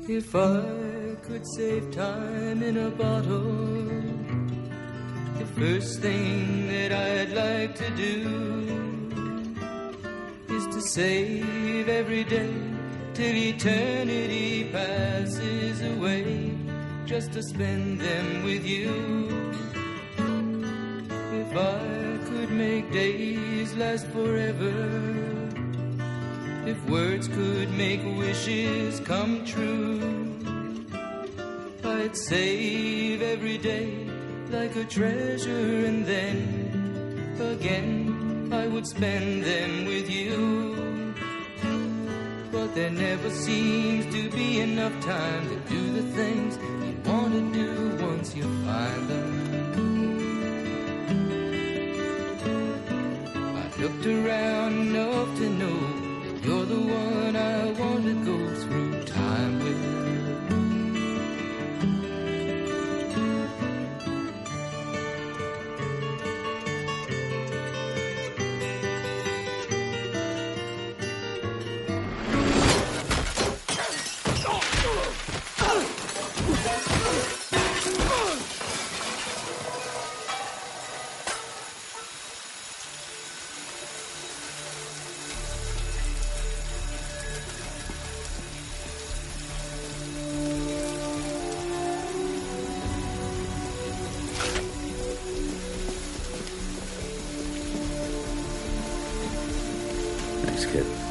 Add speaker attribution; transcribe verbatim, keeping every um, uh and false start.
Speaker 1: If I could save time in a bottle, the first thing that I'd like to do is to save every day till eternity passes away, just to spend them with you. If I could make days last forever, if words could make wishes come true, I'd save every day like a treasure, and then again I would spend them with you. But there never seems to be enough time to do the things you want to do once you find them. I've looked around enough to know that you're the one I want to go through time with.
Speaker 2: Thanks, kid.